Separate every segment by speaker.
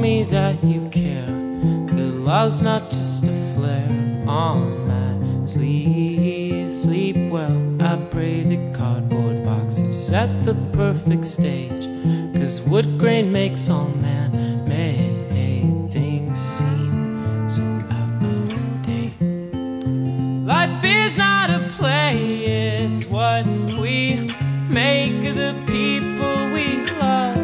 Speaker 1: me that you care, that love's not just a flare on my sleeve. Sleep well, I pray the cardboard boxes set the perfect stage, 'cause wood grain makes all man-made things seem so out of date. Life is not a play, it's what we make of the people we love.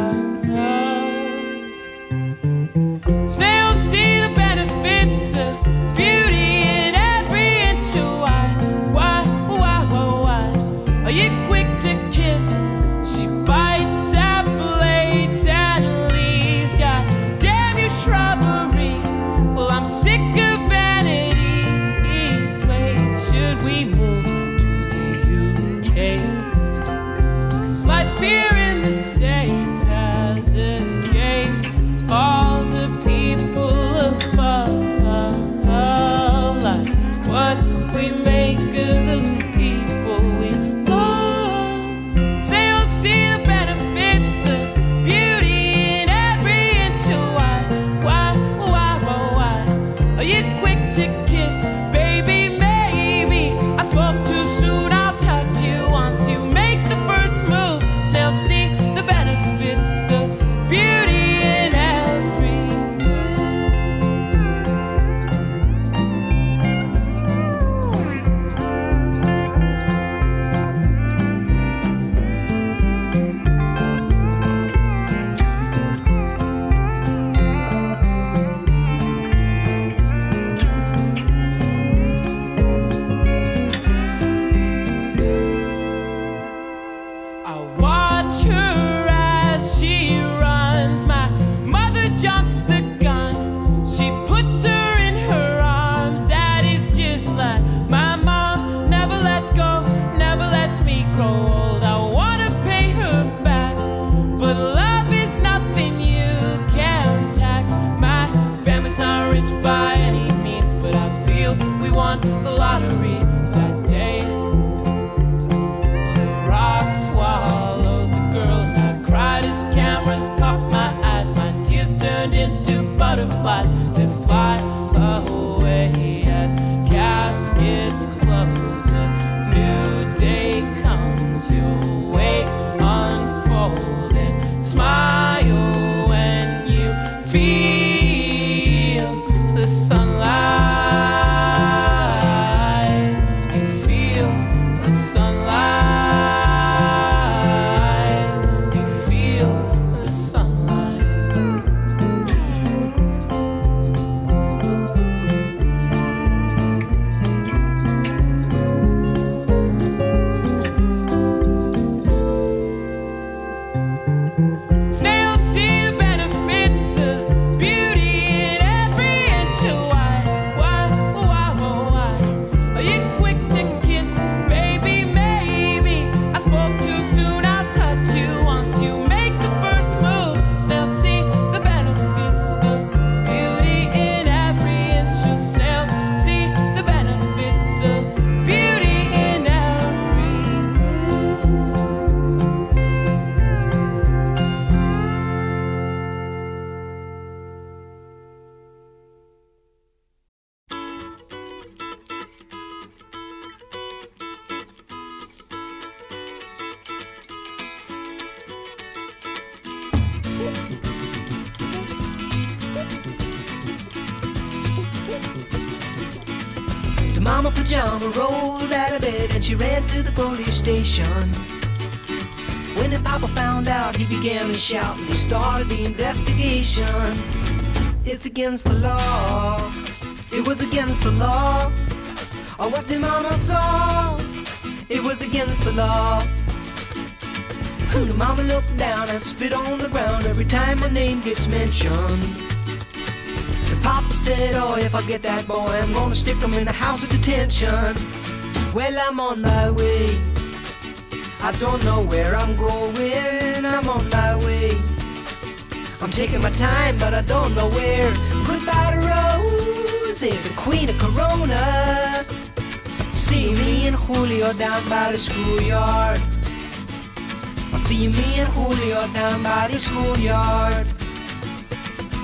Speaker 1: Snails see the benefits, the beauty in every inch of white. Why? Are you quick to kiss? She bites at blades and leaves. God damn you, shrubbery. Well, I'm sick of vanity plays. Should we move to the UK? 'Cause life here in the States has escaped all the people above. Like what we make of those people we love. Sailors see the benefits, the beauty in every inch of white. Why? Are you quick to kiss? Baby, maybe I spoke too soon. I'll touch you once you make the first move. Snails see the benefits, the beauty in every. I watch her as she runs. My mother jumps the gun. She puts her in her arms. That is just like my mom. Never lets go, never lets me grow old. I wanna pay her back, but love is nothing you can tax. My family's not rich by any means, but I feel we won the lottery that day. The rock swallowed the girl and I cried as cameras caught my eyes. My tears turned into butterflies that fly away as caskets close. A new day comes, you'll wait, unfold and smile when you feel the sunlight. You feel the sunlight. You feel the sunlight. Snails see the benefits, the beauty in every inch of white. Why? Are you quick to kiss? Baby, maybe I spoke too soon. I'll touch you once you make the first move. Snails see the benefits, the beauty in every inch of. Snails see the benefits, the beauty in every.
Speaker 2: The mama pajama rolled out of bed and she ran to the police station. When the papa found out, he began to shout and he started the investigation. It's against the law. It was against the law. Or what the mama saw. It was against the law. The mama looked down and spit on the ground every time my name gets mentioned. The papa said, oh, if I get that boy, I'm gonna stick him in the house of detention. Well, I'm on my way. I don't know where I'm going. I'm on my way. I'm taking my time, but I don't know where. Goodbye to Rosie, the queen of Corona. See me and Julio down by the schoolyard. I see me and Julio down by the schoolyard.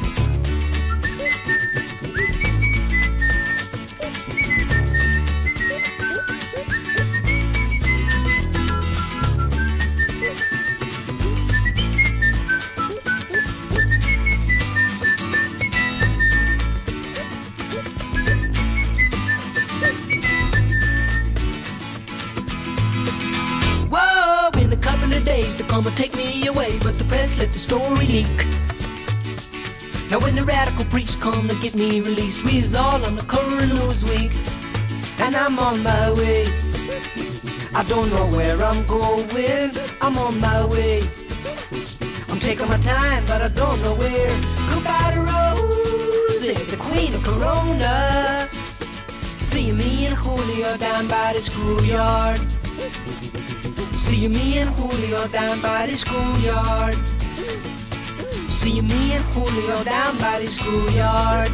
Speaker 2: come and take me away, but the press let the story leak. Now when the radical preach come to get me released, we is all on the cover of Newsweek, and I'm on my way. I don't know where I'm going, I'm on my way. I'm taking my time, but I don't know where. Goodbye to Rosie, the queen of Corona. See me and Julio down by the schoolyard. See me and Julio down by the schoolyard. See me and Julio down by the schoolyard.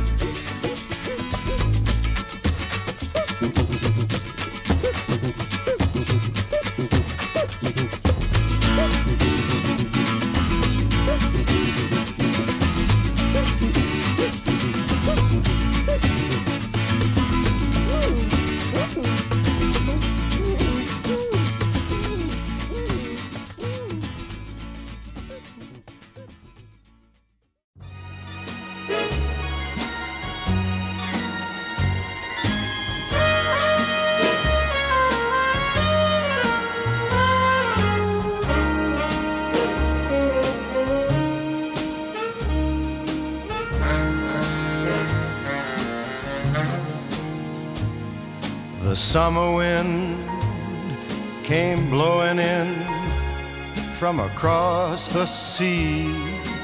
Speaker 3: The summer wind came blowing in from across the sea.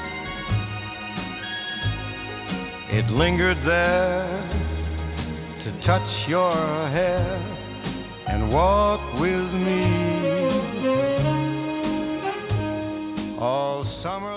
Speaker 3: It lingered there to touch your hair and walk with me all summer